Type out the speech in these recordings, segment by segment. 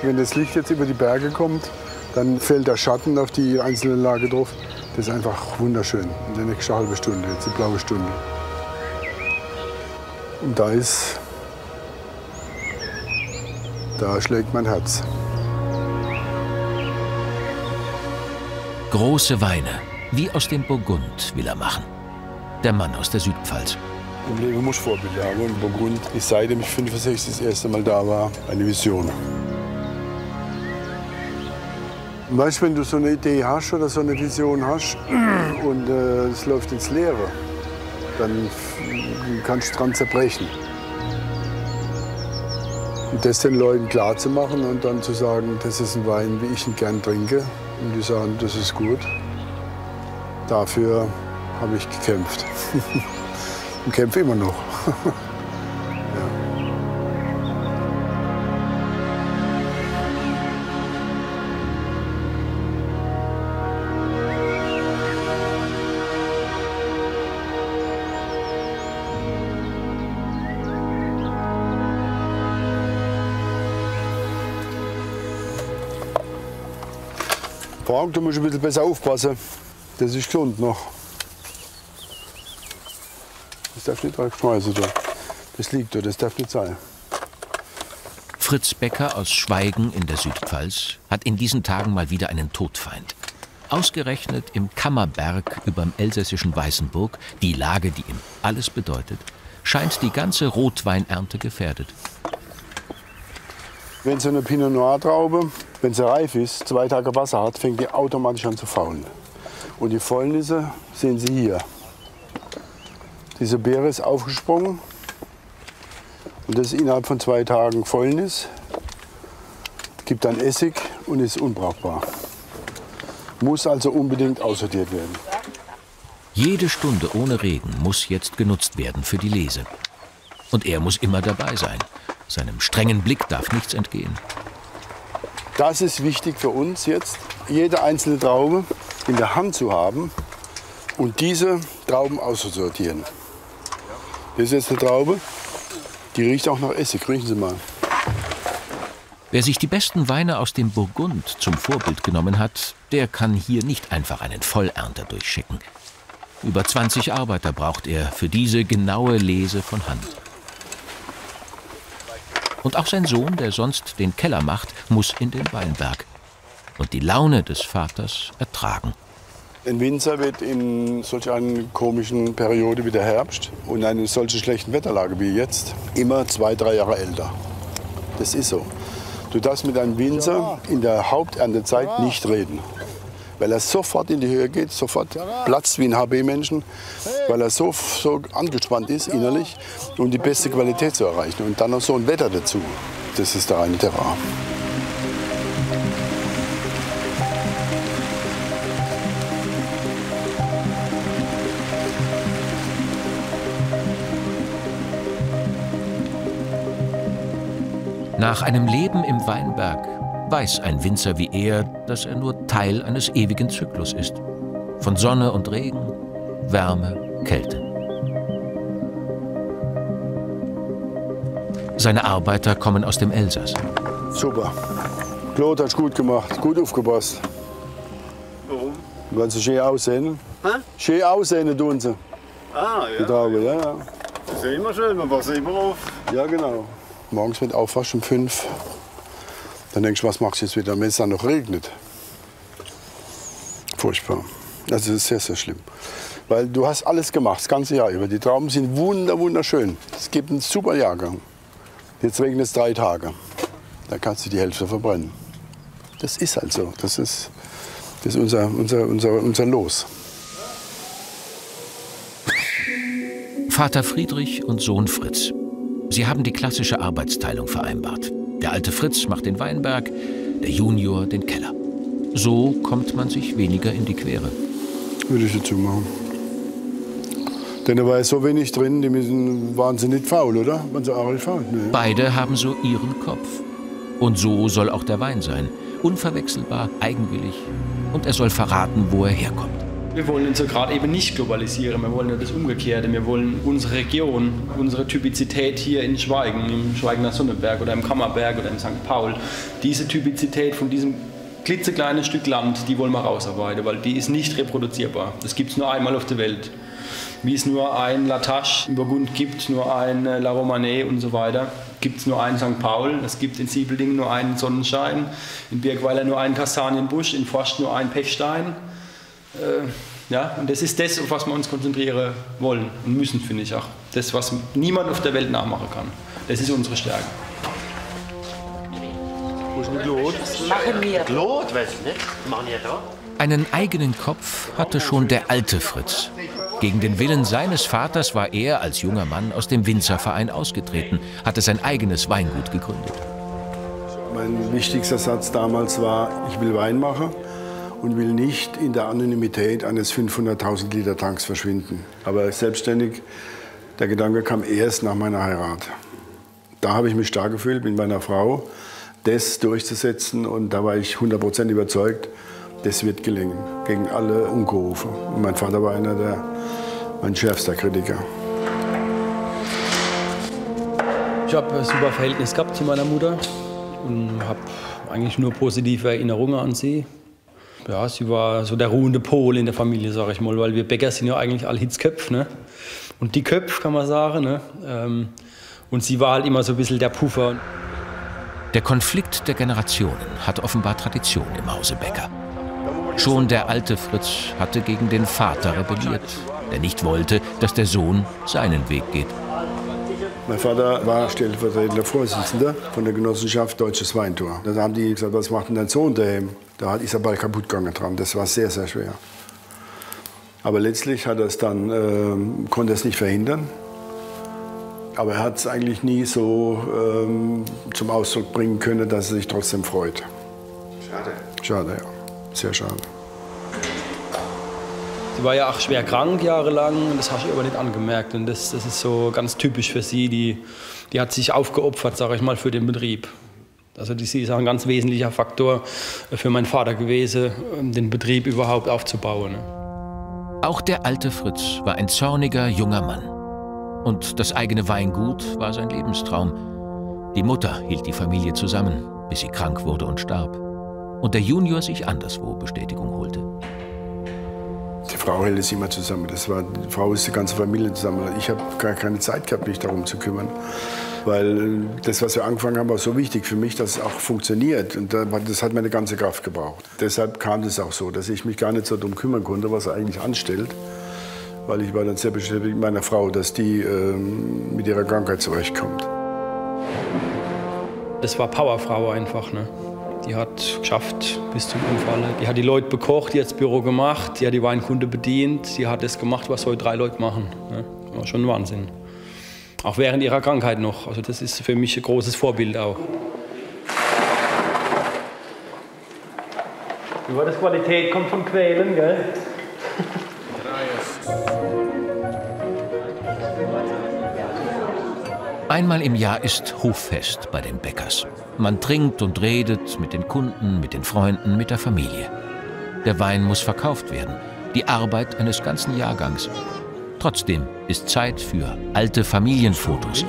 Wenn das Licht jetzt über die Berge kommt, dann fällt der Schatten auf die einzelnen Lagen drauf. Das ist einfach wunderschön. In der nächsten halben Stunde, jetzt die blaue Stunde. Und da schlägt mein Herz. Große Weine, wie aus dem Burgund, will er machen. Der Mann aus der Südpfalz. Im Leben muss Vorbild haben. Und Burgund ist, seitdem ich 65 das erste Mal da war, eine Vision. Weißt du, wenn du so eine Idee hast oder so eine Vision hast und es läuft ins Leere, dann kannst du dran zerbrechen. Und das den Leuten klar zu machen und dann zu sagen, das ist ein Wein, wie ich ihn gern trinke. Und die sagen, das ist gut. Dafür habe ich gekämpft. Und kämpfe immer noch. Frank, du musst ein bisschen besser aufpassen. Das ist gesund noch. Das darf nicht reinschmeißen. Das liegt da, das darf nicht sein. Fritz Becker aus Schweigen in der Südpfalz hat in diesen Tagen mal wieder einen Todfeind. Ausgerechnet im Kammerberg überm elsässischen Weißenburg, die Lage, die ihm alles bedeutet, scheint die ganze Rotweinernte gefährdet. Wenn so eine Pinot Noir Traube, wenn sie reif ist, 2 Tage Wasser hat, fängt die automatisch an zu faulen. Und die Fäulnisse sehen Sie hier. Diese Beere ist aufgesprungen und das ist innerhalb von 2 Tagen Fäulnis, gibt dann Essig und ist unbrauchbar. Muss also unbedingt aussortiert werden. Jede Stunde ohne Regen muss jetzt genutzt werden für die Lese. Und er muss immer dabei sein. Seinem strengen Blick darf nichts entgehen. Das ist wichtig für uns jetzt, jede einzelne Traube in der Hand zu haben und diese Trauben auszusortieren. Hier ist jetzt eine Traube, die riecht auch nach Essig. Riechen Sie mal. Wer sich die besten Weine aus dem Burgund zum Vorbild genommen hat, der kann hier nicht einfach einen Vollernter durchschicken. Über 20 Arbeiter braucht er für diese genaue Lese von Hand. Und auch sein Sohn, der sonst den Keller macht, muss in den Weinberg und die Laune des Vaters ertragen. Ein Winzer wird in solch einer komischen Periode wie der Herbst und in einer solchen schlechten Wetterlage wie jetzt immer 2, 3 Jahre älter. Das ist so. Du darfst mit einem Winzer in der Haupterntezeit nicht reden, weil er sofort in die Höhe geht, sofort platzt wie ein HB-Menschen, weil er so angespannt ist innerlich, um die beste Qualität zu erreichen. Und dann noch so ein Wetter dazu. Das ist der reine Terrain. Nach einem Leben im Weinberg weiß ein Winzer wie er, dass er nur Teil eines ewigen Zyklus ist. Von Sonne und Regen, Wärme, Kälte. Seine Arbeiter kommen aus dem Elsass. Super. Claude hat gut gemacht, gut aufgepasst. Warum? Weil sie schön aussehen. Hä? Schön aussehen tun sie. Ah, ja. Die Traube, ja. Das ist immer schön, man passt immer auf. Ja, genau. Morgens mit Aufwasch um 5. Dann denkst du, was machst du jetzt wieder, wenn es dann noch regnet? Furchtbar. Also das ist sehr, sehr schlimm. Weil du hast alles gemacht, das ganze Jahr über. Die Trauben sind wunderschön. Es gibt einen super Jahrgang. Jetzt regnet es 3 Tage. Dann kannst du die Hälfte verbrennen. Das ist halt so. Das ist unser Los. Vater Friedrich und Sohn Fritz. Sie haben die klassische Arbeitsteilung vereinbart. Der alte Fritz macht den Weinberg, der Junior den Keller. So kommt man sich weniger in die Quere. Würde ich dazu machen. Denn da war ja so wenig drin, die waren wahnsinnig faul, oder? Waren sie auch faul? Nee. Beide haben so ihren Kopf. Und so soll auch der Wein sein. Unverwechselbar, eigenwillig. Und er soll verraten, wo er herkommt. Wir wollen uns ja gerade eben nicht globalisieren, wir wollen ja das Umgekehrte. Wir wollen unsere Region, unsere Typizität hier in Schweigen, im Schweigener Sonnenberg oder im Kammerberg oder in St. Paul, diese Typizität von diesem klitzekleinen Stück Land, die wollen wir rausarbeiten, weil die ist nicht reproduzierbar. Das gibt es nur einmal auf der Welt. Wie es nur ein La Tâche im Burgund gibt, nur ein La Romanée und so weiter, gibt es nur einen St. Paul, es gibt in Siebeldingen nur einen Sonnenschein, in Birkweiler nur einen Kastanienbusch, in Forst nur einen Pechstein. Ja, und das ist das, auf was wir uns konzentrieren wollen und müssen, finde ich auch. Das, was niemand auf der Welt nachmachen kann. Das ist unsere Stärke. Wo ist denn Glot? Machen wir. Glot, weiß ich nicht. Machen wir da. Einen eigenen Kopf hatte schon der alte Fritz. Gegen den Willen seines Vaters war er als junger Mann aus dem Winzerverein ausgetreten, hatte sein eigenes Weingut gegründet. Mein wichtigster Satz damals war, ich will Wein machen und will nicht in der Anonymität eines 500.000 Liter Tanks verschwinden. Aber selbstständig, der Gedanke kam erst nach meiner Heirat. Da habe ich mich stark gefühlt mit meiner Frau, das durchzusetzen, und da war ich 100% überzeugt, das wird gelingen, gegen alle Ungerufe. Und mein Vater war mein schärfster Kritiker. Ich habe ein super Verhältnis gehabt zu meiner Mutter und habe eigentlich nur positive Erinnerungen an sie. Ja, sie war so der ruhende Pol in der Familie, sage ich mal, weil wir Bäcker sind ja eigentlich alle Hitzköpfe, ne? Und die Köpfe, kann man sagen, ne? Und sie war halt immer so ein bisschen der Puffer. Der Konflikt der Generationen hat offenbar Tradition im Hause Becker. Schon der alte Fritz hatte gegen den Vater rebelliert, der nicht wollte, dass der Sohn seinen Weg geht. Mein Vater war stellvertretender Vorsitzender von der Genossenschaft Deutsches Weintor. Da haben die gesagt, was macht denn dein Sohn daheim? Da ist er bald kaputt gegangen dran. Das war sehr, sehr schwer. Aber letztlich hat er es dann, konnte er es nicht verhindern. Aber er hat es eigentlich nie so zum Ausdruck bringen können, dass er sich trotzdem freut. Schade. Schade, ja. Sehr schade. Sie war ja auch schwer krank jahrelang, das habe ich aber nicht angemerkt. Und das ist so ganz typisch für sie. Die hat sich aufgeopfert, sage ich mal, für den Betrieb. Also sie ist auch ein ganz wesentlicher Faktor für meinen Vater gewesen, den Betrieb überhaupt aufzubauen. Auch der alte Fritz war ein zorniger junger Mann. Und das eigene Weingut war sein Lebenstraum. Die Mutter hielt die Familie zusammen, bis sie krank wurde und starb. Und der Junior sich anderswo Bestätigung holte. Die Frau hält es immer zusammen. Die Frau ist die ganze Familie zusammen. Ich habe gar keine Zeit gehabt, mich darum zu kümmern. Weil das, was wir angefangen haben, war so wichtig für mich, dass es auch funktioniert. Und das hat meine ganze Kraft gebraucht. Deshalb kam es auch so, dass ich mich gar nicht so darum kümmern konnte, was er eigentlich anstellt. Weil ich war dann sehr beschäftigt mit meiner Frau, dass die mit ihrer Krankheit zurechtkommt. Das war Powerfrau einfach, ne? Die hat geschafft bis zum Unfall. Die hat die Leute bekocht, die hat das Büro gemacht, die hat die Weinkunde bedient, die hat das gemacht, was heute 3 Leute machen. Ne? Das war schon ein Wahnsinn. Auch während ihrer Krankheit noch. Also das ist für mich ein großes Vorbild auch. Wie war das? Qualität kommt vom Quälen, gell? Einmal im Jahr ist Hoffest bei den Bäckers. Man trinkt und redet mit den Kunden, mit den Freunden, mit der Familie. Der Wein muss verkauft werden, die Arbeit eines ganzen Jahrgangs. Trotzdem ist Zeit für alte Familienfotos.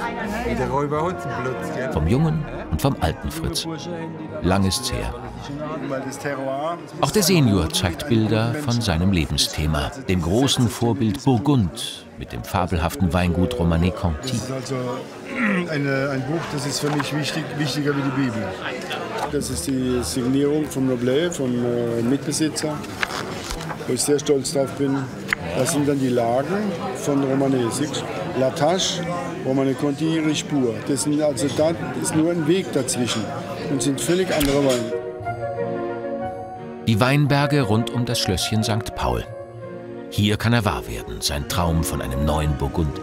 Vom jungen und vom alten Fritz. Lang ist's her. Auch der Senior zeigt Bilder von seinem Lebensthema, dem großen Vorbild Burgund mit dem fabelhaften Weingut Romanée Conti. Das ist also ein Buch, das ist für mich wichtiger wie die Bibel. Das ist die Signierung vom Noblet, vom Mitbesitzer, wo ich sehr stolz drauf bin. Das sind dann die Lagen von Romanée. La Tâche, Romanée Conti, Richebourg. Da ist nur ein Weg dazwischen und sind völlig andere Weine. Die Weinberge rund um das Schlösschen St. Paul. Hier kann er wahr werden, sein Traum von einem neuen Burgund.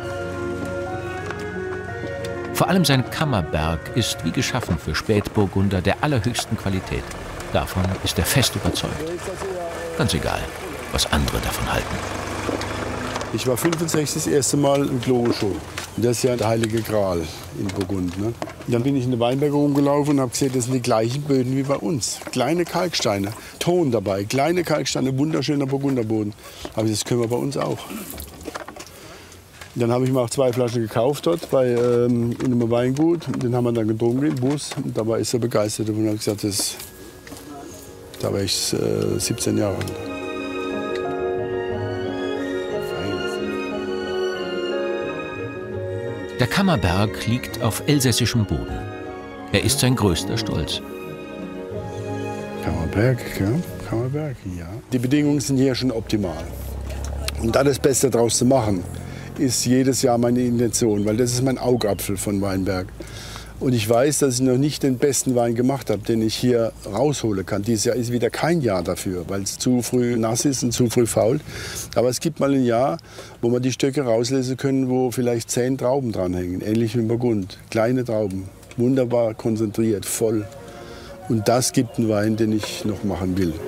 Vor allem sein Kammerberg ist wie geschaffen für Spätburgunder der allerhöchsten Qualität. Davon ist er fest überzeugt. Ganz egal, was andere davon halten. Ich war 65 das erste Mal im Clos Chauds. Und das ist ja der heilige Gral in Burgund. Ne? Und dann bin ich in den Weinberg rumgelaufen und habe gesehen, das sind die gleichen Böden wie bei uns. Kleine Kalksteine, Ton dabei, kleine Kalksteine, wunderschöner Burgunderboden. Aber das können wir bei uns auch. Und dann habe ich mir auch 2 Flaschen gekauft dort in einem Weingut. Und den haben wir dann getrunken im Bus. Und da war ich so begeistert und habe gesagt, da war ich 17 Jahre alt. Der Kammerberg liegt auf elsässischem Boden. Er ist sein größter Stolz. Kammerberg, ja, Kammerberg, ja. Die Bedingungen sind hier schon optimal. Und da das Beste daraus zu machen, ist jedes Jahr meine Intention, weil das ist mein Augapfel von Weinberg. Und ich weiß, dass ich noch nicht den besten Wein gemacht habe, den ich hier rausholen kann. Dieses Jahr ist wieder kein Jahr dafür, weil es zu früh nass ist und zu früh fault. Aber es gibt mal ein Jahr, wo wir die Stöcke rauslesen können, wo vielleicht 10 Trauben dranhängen, ähnlich wie in Burgund. Kleine Trauben, wunderbar konzentriert, voll. Und das gibt einen Wein, den ich noch machen will.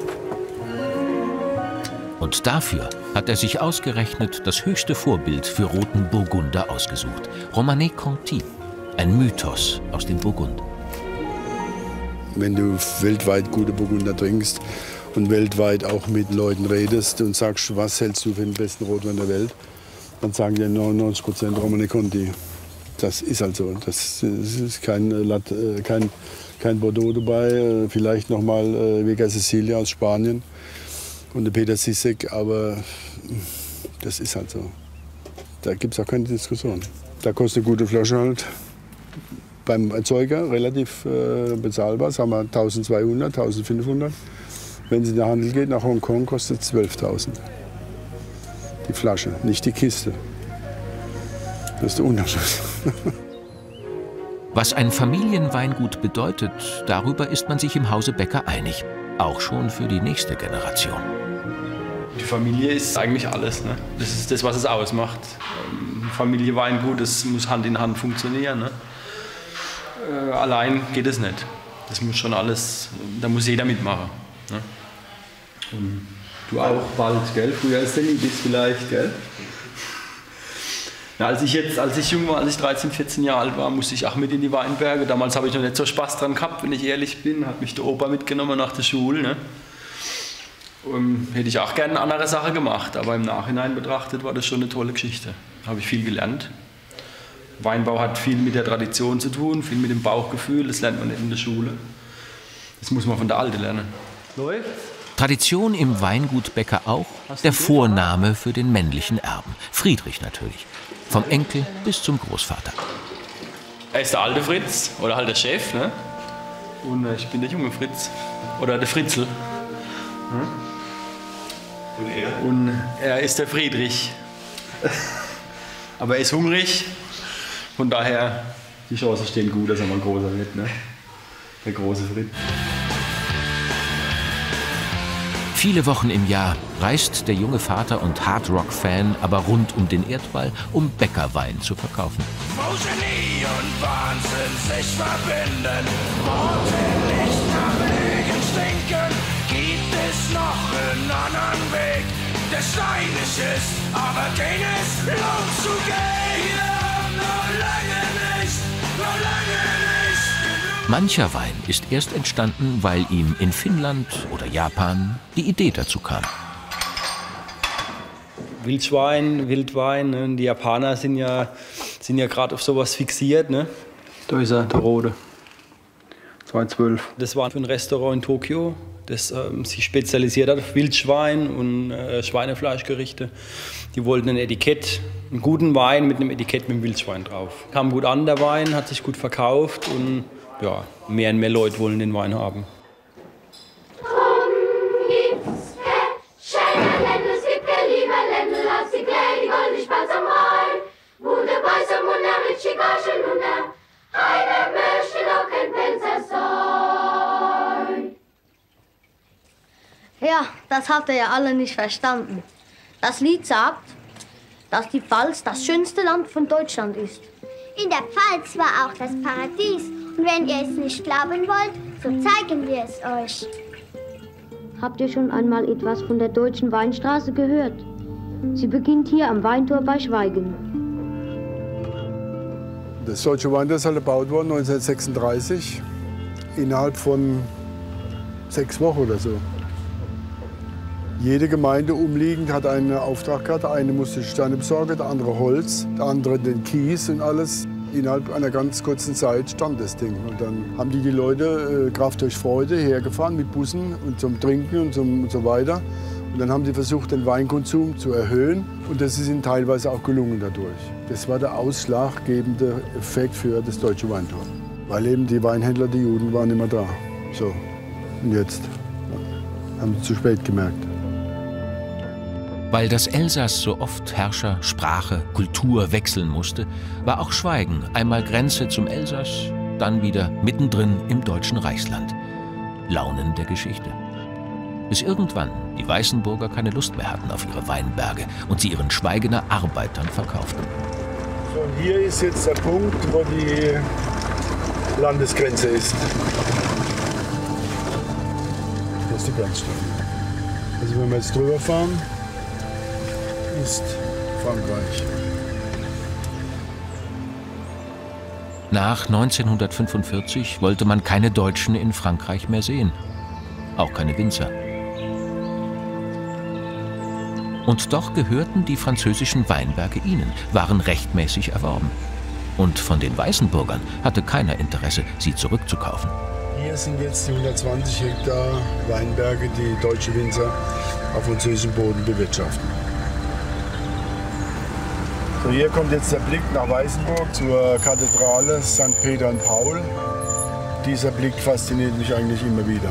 Und dafür hat er sich ausgerechnet das höchste Vorbild für roten Burgunder ausgesucht. Romanée Conti. Ein Mythos aus dem Burgund. Wenn du weltweit gute Burgunder trinkst und weltweit auch mit Leuten redest und sagst, was hältst du für den besten Rotwein der Welt, dann sagen dir 99% Romanée Conti. Das ist also, das ist kein Bordeaux dabei, vielleicht noch mal Vega Sicilia aus Spanien und der Peter Sissek, aber das ist halt so. Da gibt es auch keine Diskussion. Da kostet eine gute Flasche halt beim Erzeuger relativ bezahlbar, sagen wir 1200, 1500. Wenn sie in den Handel geht, nach Hongkong kostet es 12.000. Die Flasche, nicht die Kiste. Das ist der Unterschied. Was ein Familienweingut bedeutet, darüber ist man sich im Hause Becker einig. Auch schon für die nächste Generation. Die Familie ist eigentlich alles. Ne? Das ist das, was es ausmacht. Familie Weingut, das muss Hand in Hand funktionieren. Ne? Allein geht es nicht. Das muss schon alles, da muss jeder mitmachen. Ne? Und du auch bald, gell? Früher als du nie bist vielleicht, gell? Ja, als ich jung war, als ich 13, 14 Jahre alt war, musste ich auch mit in die Weinberge. Damals habe ich noch nicht so Spaß dran gehabt, wenn ich ehrlich bin. Hat mich der Opa mitgenommen nach der Schule. Ne? Hätte ich auch gerne eine andere Sache gemacht, aber im Nachhinein betrachtet war das schon eine tolle Geschichte. Da habe ich viel gelernt. Weinbau hat viel mit der Tradition zu tun, viel mit dem Bauchgefühl. Das lernt man nicht in der Schule. Das muss man von der Alten lernen. Läuft? Tradition im Weingut Becker auch der Vorname für den männlichen Erben. Friedrich natürlich. Vom Enkel bis zum Großvater. Er ist der alte Fritz oder halt der Chef. Ne? Und ich bin der junge Fritz. Oder der Fritzl. Und er? Und er ist der Friedrich. Aber er ist hungrig. Von daher, die Chancen stehen gut, dass er mal ein großer wird. Ne? Der große Fritz. Viele Wochen im Jahr reist der junge Vater und Hardrock-Fan aber rund um den Erdball, um Bäckerwein zu verkaufen. Wo Genie und Wahnsinn sich verbinden, Worte nicht nach Lügen stinken, gibt es noch einen anderen Weg, der steinig ist, aber den es lohnt zu gehen. Ja, noch lange nicht, noch lange nicht. Mancher Wein ist erst entstanden, weil ihm in Finnland oder Japan die Idee dazu kam. Wildschwein, Wildwein, ne? Die Japaner sind ja gerade auf sowas fixiert. Ne? Da ist er, der Rote. 212. Das war ein Restaurant in Tokio, das sich spezialisiert hat auf Wildschwein und Schweinefleischgerichte. Die wollten ein Etikett, einen guten Wein mit einem Etikett mit dem Wildschwein drauf. Kam gut an, der Wein, hat sich gut verkauft und ja, mehr und mehr Leute wollen den Wein haben. Ja, das habt ihr ja alle nicht verstanden. Das Lied sagt, dass die Pfalz das schönste Land von Deutschland ist. In der Pfalz war auch das Paradies. Und wenn ihr es nicht glauben wollt, so zeigen wir es euch. Habt ihr schon einmal etwas von der Deutschen Weinstraße gehört? Sie beginnt hier am Weintor bei Schweigen. Das deutsche Weintal ist halt gebaut worden 1936, innerhalb von 6 Wochen oder so. Jede Gemeinde umliegend hat einen Auftrag gehabt. Der eine musste Steine besorgen, der andere Holz, der andere den Kies und alles. Innerhalb einer ganz kurzen Zeit stand das Ding. Und dann haben die Leute Kraft durch Freude hergefahren mit Bussen und zum Trinken und so weiter. Und dann haben sie versucht, den Weinkonsum zu erhöhen. Und das ist ihnen teilweise auch gelungen dadurch. Das war der ausschlaggebende Effekt für das deutsche Weintal. Weil eben die Weinhändler, die Juden, waren immer da. So, und jetzt haben sie zu spät gemerkt. Weil das Elsass so oft Herrscher, Sprache, Kultur wechseln musste, war auch Schweigen einmal Grenze zum Elsass, dann wieder mittendrin im deutschen Reichsland. Launen der Geschichte. Bis irgendwann die Weißenburger keine Lust mehr hatten auf ihre Weinberge und sie ihren Schweigener Arbeitern verkauften. So, und hier ist jetzt der Punkt, wo die Landesgrenze ist. Das ist die Grenzstelle. Also wenn wir jetzt drüber fahren, ist Frankreich. Nach 1945 wollte man keine Deutschen in Frankreich mehr sehen. Auch keine Winzer. Und doch gehörten die französischen Weinberge ihnen, waren rechtmäßig erworben. Und von den Weißenburgern hatte keiner Interesse, sie zurückzukaufen. Hier sind jetzt die 120 Hektar Weinberge, die deutsche Winzer auf französischem Boden bewirtschaften. So, hier kommt jetzt der Blick nach Weißenburg zur Kathedrale St. Peter und Paul. Dieser Blick fasziniert mich eigentlich immer wieder.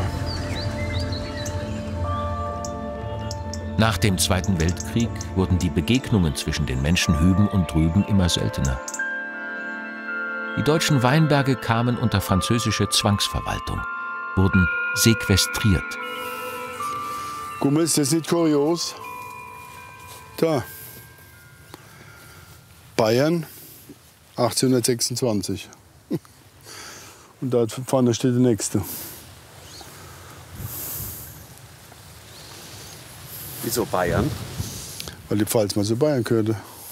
Nach dem Zweiten Weltkrieg wurden die Begegnungen zwischen den Menschen hüben und drüben immer seltener. Die deutschen Weinberge kamen unter französische Zwangsverwaltung, wurden sequestriert. Guck mal, ist das nicht kurios? Da. Bayern 1826. Und da vorne steht der nächste. Wieso Bayern? Weil die Pfalz mal zu Bayern gehörte.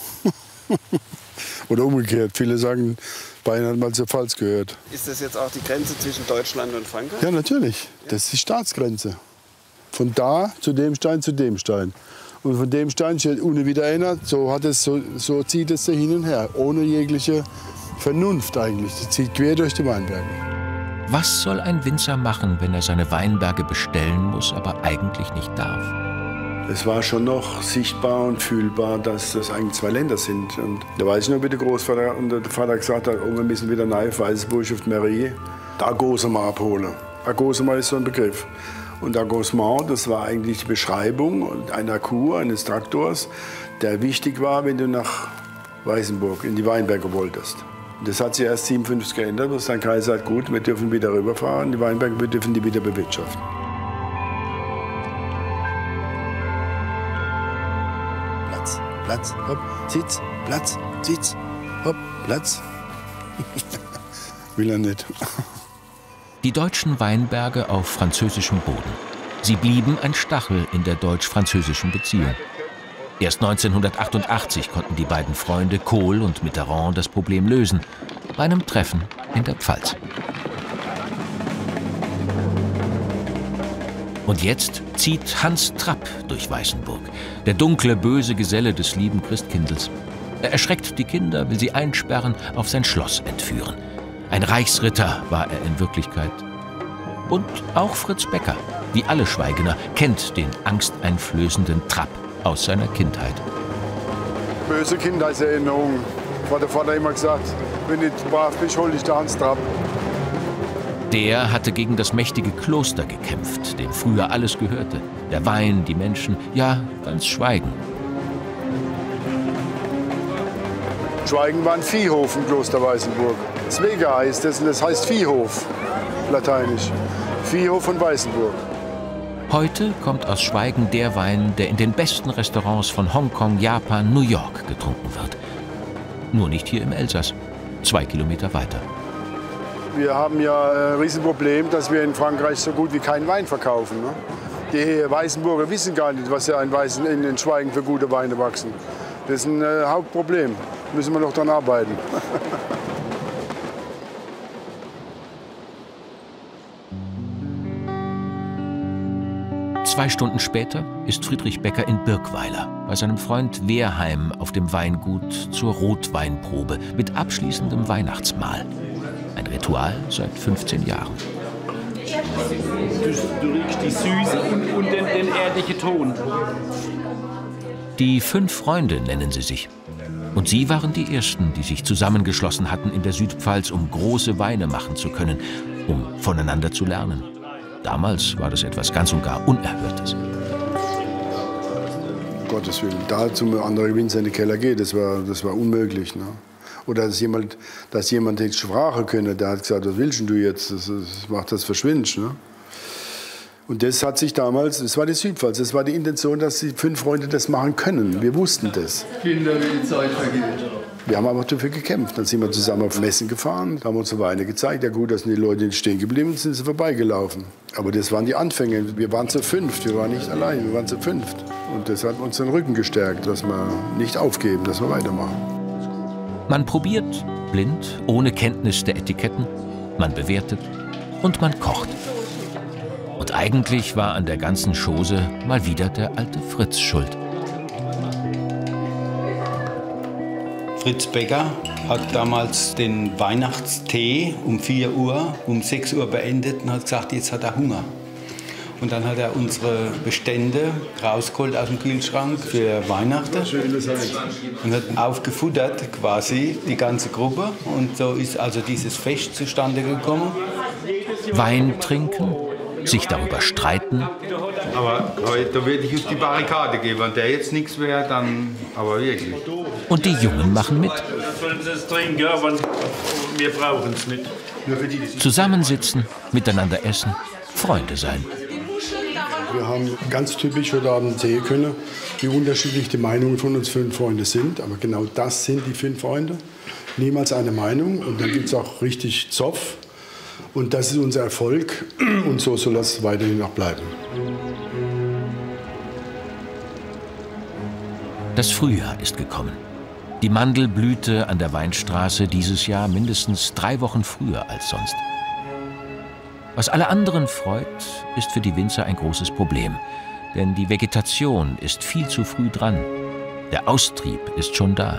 Oder umgekehrt. Viele sagen, Bayern hat mal zur Pfalz gehört. Ist das jetzt auch die Grenze zwischen Deutschland und Frankreich? Ja, natürlich. Das ist die Staatsgrenze. Von da zu dem Stein zu dem Stein. Und von dem Stein steht ohne wieder einer. So zieht es da hin und her. Ohne jegliche Vernunft eigentlich. Das zieht quer durch die Weinberge. Was soll ein Winzer machen, wenn er seine Weinberge bestellen muss, aber eigentlich nicht darf? Es war schon noch sichtbar und fühlbar, dass das eigentlich 2 Länder sind. Und da weiß ich noch, wie der Großvater und der Vater gesagt hat, oh, wir müssen wieder nach Weißenburg auf die Mairie, das Arrondissement abholen. Arrondissement ist so ein Begriff. Und Arrondissement, das war eigentlich die Beschreibung einer Kur, eines Traktors, der wichtig war, wenn du nach Weißenburg, in die Weinberge wolltest. Und das hat sich erst 1957 geändert, dass dann Kaiser sagt, gut, wir dürfen wieder rüberfahren, die Weinberge, wir dürfen die wieder bewirtschaften. Platz, hopp, Sitz, Platz, Sitz, hopp, Platz. Will er nicht. Die deutschen Weinberge auf französischem Boden. Sie blieben ein Stachel in der deutsch-französischen Beziehung. Erst 1988 konnten die beiden Freunde Kohl und Mitterrand das Problem lösen, bei einem Treffen in der Pfalz. Und jetzt zieht Hans Trapp durch Weißenburg, der dunkle, böse Geselle des lieben Christkindls. Er erschreckt die Kinder, will sie einsperren, auf sein Schloss entführen. Ein Reichsritter war er in Wirklichkeit. Und auch Fritz Becker, wie alle Schweigener, kennt den angsteinflößenden Trapp aus seiner Kindheit. Böse Kindheitserinnerungen. Hat der Vater immer gesagt, wenn du brav bist, hol dich der Hans Trapp. Der hatte gegen das mächtige Kloster gekämpft, dem früher alles gehörte. Der Wein, die Menschen, ja, ganz Schweigen. Schweigen war ein Viehhof im Kloster Weißenburg. Deswegen heißt es, und das heißt Viehhof, lateinisch. Viehhof von Weißenburg. Heute kommt aus Schweigen der Wein, der in den besten Restaurants von Hongkong, Japan, New York getrunken wird. Nur nicht hier im Elsass, 2 Kilometer weiter. Wir haben ja ein Riesenproblem, dass wir in Frankreich so gut wie keinen Wein verkaufen. Ne? Die Weißenburger wissen gar nicht, was ja in den Schweigen für gute Weine wachsen. Das ist ein Hauptproblem. Müssen wir noch daran arbeiten. 2 Stunden später ist Friedrich Becker in Birkweiler bei seinem Freund Wehrheim auf dem Weingut zur Rotweinprobe mit abschließendem Weihnachtsmahl. Ein Ritual seit 15 Jahren. Du riechst die Süße und den ehrlichen Ton. Die 5 Freunde nennen sie sich. Und sie waren die Ersten, die sich zusammengeschlossen hatten in der Südpfalz, um große Weine machen zu können, um voneinander zu lernen. Damals war das etwas ganz und gar Unerhörtes. Um Gottes Willen, da zum anderen Winzer in den Keller geht, das war unmöglich. Ne? Oder dass jemand die Sprache könne, der hat gesagt, was willst du jetzt, das macht das verschwindest. Ne? Und das hat sich damals, das war die Südpfalz, das war die Intention, dass die 5 Freunde das machen können. Wir wussten das. Kinder, wie die Zeit vergeht. Wir haben aber dafür gekämpft. Dann sind wir zusammen auf Messen gefahren, haben uns Weine gezeigt. Ja gut, da sind die Leute nicht stehen geblieben und sind sie vorbeigelaufen. Aber das waren die Anfänge. Wir waren zu 5, wir waren nicht allein, wir waren zu 5. Und das hat uns den Rücken gestärkt, dass wir nicht aufgeben, dass wir weitermachen. Man probiert, blind, ohne Kenntnis der Etiketten, man bewertet und man kocht. Und eigentlich war an der ganzen Chose mal wieder der alte Fritz schuld. Fritz Becker hat damals den Weihnachtstee um 4 Uhr, um 6 Uhr beendet und hat gesagt, jetzt hat er Hunger. Und dann hat er unsere Bestände rausgeholt aus dem Kühlschrank für Weihnachten und hat aufgefuttert quasi die ganze Gruppe. Und so ist also dieses Fest zustande gekommen. Wein trinken, sich darüber streiten. Aber heute würde ich auf die Barrikade gehen. Wenn der jetzt nichts wäre, dann aber wirklich. Und die Jungen machen mit. Sollen sie es trinken, aber wir brauchen es nicht. Zusammensitzen, miteinander essen, Freunde sein. Wir haben ganz typisch heute Abend sehen können, wie unterschiedlich die Meinungen von uns 5 Freunde sind. Aber genau das sind die 5 Freunde. Niemals eine Meinung. Und dann gibt es auch richtig Zoff. Und das ist unser Erfolg. Und so soll das weiterhin auch bleiben. Das Frühjahr ist gekommen. Die Mandelblüte an der Weinstraße dieses Jahr mindestens 3 Wochen früher als sonst. Was alle anderen freut, ist für die Winzer ein großes Problem. Denn die Vegetation ist viel zu früh dran. Der Austrieb ist schon da.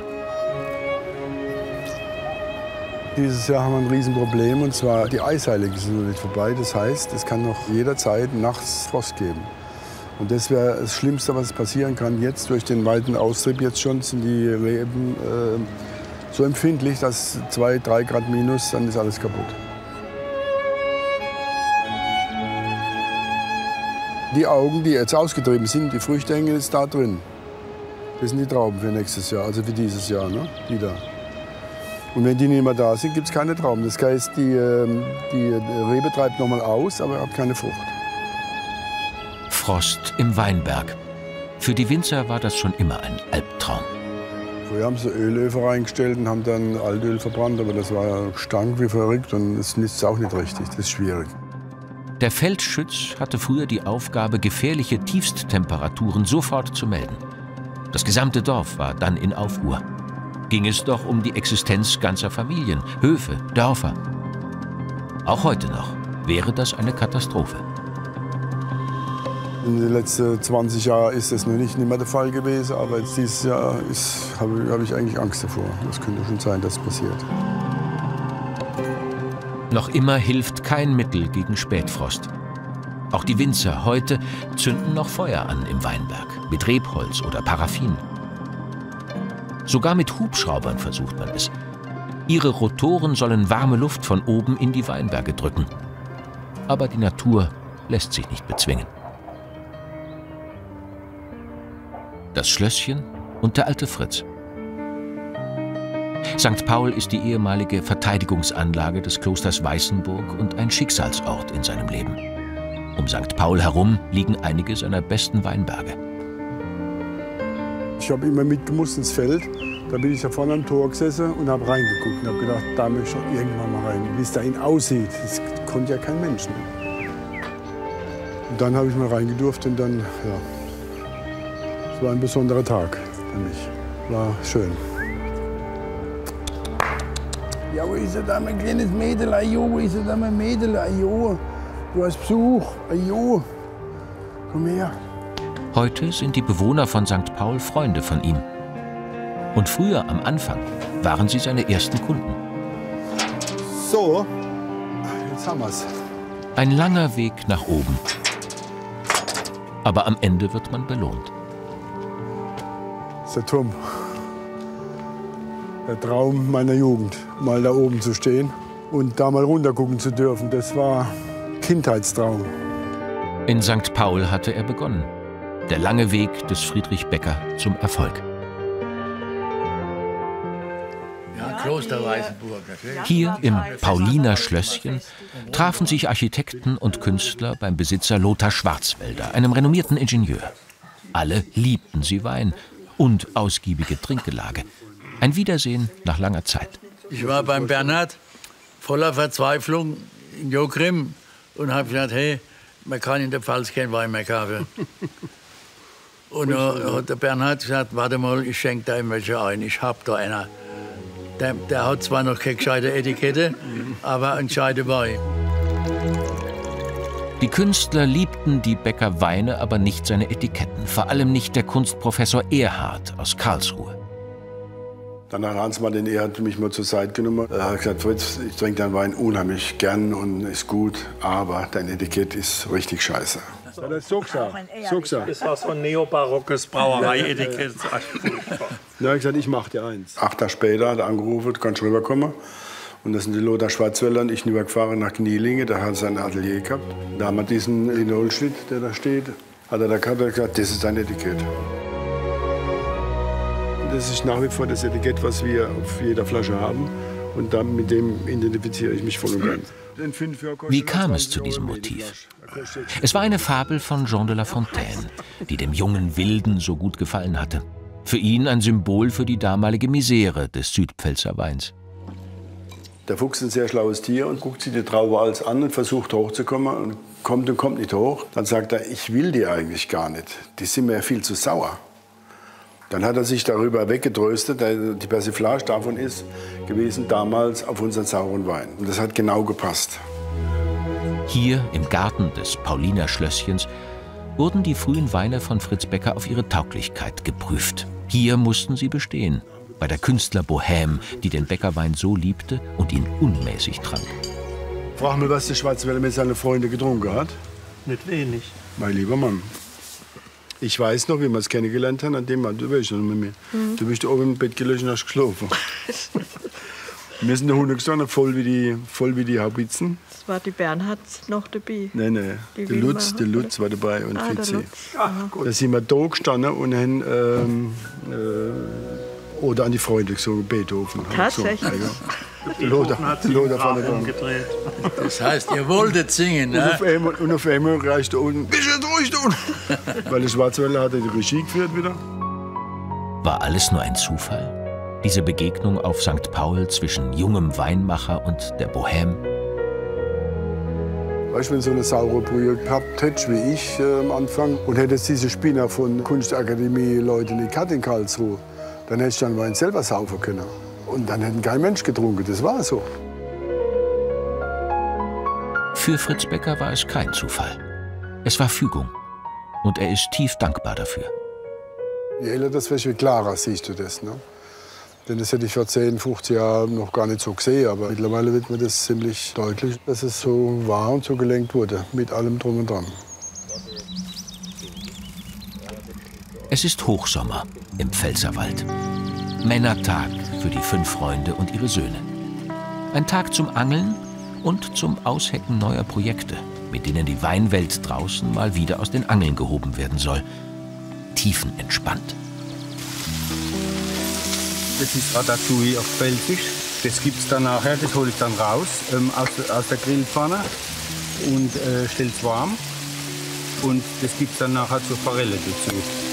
Dieses Jahr haben wir ein Riesenproblem, und zwar die Eisheilige ist noch nicht vorbei. Das heißt, es kann noch jederzeit nachts Frost geben. Und das wäre das Schlimmste, was passieren kann. Jetzt durch den weiten Austrieb jetzt schon sind die Reben so empfindlich, dass 2, 3 Grad minus, dann ist alles kaputt. Die Augen, die jetzt ausgetrieben sind, die Früchte hängen jetzt da drin. Das sind die Trauben für nächstes Jahr, also für dieses Jahr, ne? Wieder. Und wenn die nicht mehr da sind, gibt es keine Trauben. Das heißt, die Rebe treibt noch mal aus, aber hat keine Frucht. Frost im Weinberg. Für die Winzer war das schon immer ein Albtraum. Wir haben so Ölöfen reingestellt und haben dann Altöl verbrannt, aber das war Gestank wie verrückt und es nützt auch nicht richtig. Das ist schwierig. Der Feldschütz hatte früher die Aufgabe, gefährliche Tiefsttemperaturen sofort zu melden. Das gesamte Dorf war dann in Aufruhr. Ging es doch um die Existenz ganzer Familien, Höfe, Dörfer. Auch heute noch wäre das eine Katastrophe. In den letzten 20 Jahren ist das noch nicht mehr der Fall gewesen, aber jetzt dieses Jahr habe ich eigentlich Angst davor. Das könnte schon sein, dass es passiert. Noch immer hilft kein Mittel gegen Spätfrost. Auch die Winzer heute zünden noch Feuer an im Weinberg, mit Rebholz oder Paraffin. Sogar mit Hubschraubern versucht man es. Ihre Rotoren sollen warme Luft von oben in die Weinberge drücken. Aber die Natur lässt sich nicht bezwingen. Das Schlösschen und der alte Fritz. St. Paul ist die ehemalige Verteidigungsanlage des Klosters Weißenburg und ein Schicksalsort in seinem Leben. Um St. Paul herum liegen einige seiner besten Weinberge. Ich habe immer mitgemusst ins Feld. Da bin ich da vorne am Tor gesessen und habe reingeguckt und habe gedacht, da möchte ich irgendwann mal rein. Wie es da innen aussieht, das konnte ja kein Mensch mehr. Und dann habe ich mal reingedurft und dann, ja, es war ein besonderer Tag für mich. War schön. Ja, wo ist da mein kleines Mädel? Ajo, wo ist da mein Mädel? Ajo, du hast Besuch. Ajo, Komm her. Heute sind die Bewohner von St. Paul Freunde von ihm. Und früher, am Anfang, waren sie seine ersten Kunden. So, jetzt haben wir's. Ein langer Weg nach oben. Aber am Ende wird man belohnt. Das ist der Turm. Der Traum meiner Jugend, mal da oben zu stehen und da mal runtergucken zu dürfen, das war Kindheitstraum. In St. Paul hatte er begonnen. Der lange Weg des Friedrich Becker zum Erfolg. Ja, Kloster Weißenburg. Hier im Pauliner Schlösschen trafen sich Architekten und Künstler beim Besitzer Lothar Schwarzwälder, einem renommierten Ingenieur. Alle liebten sie Wein und ausgiebige Trinkgelage. Ein Wiedersehen nach langer Zeit. Ich war beim Bernhard voller Verzweiflung in Jokrim und habe gesagt, hey, man kann in der Pfalz keinen Wein mehr kaufen. Und dann hat der Bernhard gesagt, warte mal, ich schenke da welche ein, ich hab da einer. Der hat zwar noch keine gescheite Etikette, aber ein gescheiter Wein. Die Künstler liebten die Becker Weine, aber nicht seine Etiketten. Vor allem nicht der Kunstprofessor Erhard aus Karlsruhe. Dann hat Hans-Martin Erhard mich mal zur Seite genommen. Er hat gesagt, Fritz, ich trinke deinen Wein unheimlich gern und ist gut, aber dein Etikett ist richtig scheiße. Das ist Suxa. Das war so ein neobarockes Brauerei-Etikett. Dann habe ich gesagt, ich mache dir eins. 8 Tage später hat er angerufen, du kannst rüberkommen. Und das sind die Lothar Schwarzwälder und ich rübergefahren nach Knielinge, da hat er sein Atelier gehabt. Da haben wir diesen Linolschnitt, der da steht, hat er da gehabt und gesagt, das ist dein Etikett. Das ist nach wie vor das Etikett, was wir auf jeder Flasche haben. Und dann mit dem identifiziere ich mich voll und ganz. Wie kam es zu diesem Motiv? Es war eine Fabel von Jean de La Fontaine, die dem jungen Wilden so gut gefallen hatte. Für ihn ein Symbol für die damalige Misere des Südpfälzer Weins. Der Fuchs ist ein sehr schlaues Tier und guckt sich die Traube als an und versucht hochzukommen und kommt nicht hoch. Dann sagt er, ich will die eigentlich gar nicht. Die sind mir ja viel zu sauer. Dann hat er sich darüber weggetröstet, die Persiflage davon ist gewesen damals auf unseren sauren Wein. Und das hat genau gepasst. Hier im Garten des Pauliner Schlösschens wurden die frühen Weine von Fritz Becker auf ihre Tauglichkeit geprüft. Hier mussten sie bestehen, bei der Künstlerbohème, die den Beckerwein so liebte und ihn unmäßig trank. Frag mal, was der Schwarzwälder mit seinen Freunden getrunken hat. Nicht wenig. Mein lieber Mann. Ich weiß noch, wie wir es kennengelernt haben, an dem Mann, du weißt noch mit mir. Du bist oben im Bett gelegen und hast geschlafen. Wir sind in der Hunde gestanden, voll wie die Haubitzen. Das war die Bernhard noch dabei? Nein, der Lutz war dabei und Fritzi. Da sind wir da gestanden und haben oder an die Freunde gesungen, Beethoven. Tatsächlich? So, ja. Lothar vorne dran. Das heißt, ihr wolltet singen, ne? Und auf einmal reicht da unten, bist du ruhig da unten? Weil der Schwarzwälder hat die Regie geführt wieder. War alles nur ein Zufall? Diese Begegnung auf St. Paul zwischen jungem Weinmacher und der Bohème? Weißt du, wenn so eine saure Brühe gehabt hättest wie ich am Anfang und hättest diese Spinner von Kunstakademie-Leute nicht gehabt in Karlsruhe, dann hättest du den Wein selber saufen können. Und dann hätte kein Mensch getrunken, das war so. Für Fritz Becker war es kein Zufall. Es war Fügung. Und er ist tief dankbar dafür. Je älter das wirst, je klarer siehst du das. Ne? Denn das hätte ich vor 10, 15 Jahren noch gar nicht so gesehen. Aber mittlerweile wird mir das ziemlich deutlich, dass es so war und so gelenkt wurde. Mit allem drum und dran. Es ist Hochsommer im Pfälzerwald. Männertag für die 5 Freunde und ihre Söhne. Ein Tag zum Angeln und zum Aushecken neuer Projekte, mit denen die Weinwelt draußen mal wieder aus den Angeln gehoben werden soll. Tiefenentspannt. Das ist Ratatouille auf Pfälzisch. Das gibt es dann nachher, das hole ich dann raus aus der Grillpfanne und stelle es warm. Und das gibt es dann nachher zur Forelle dazu.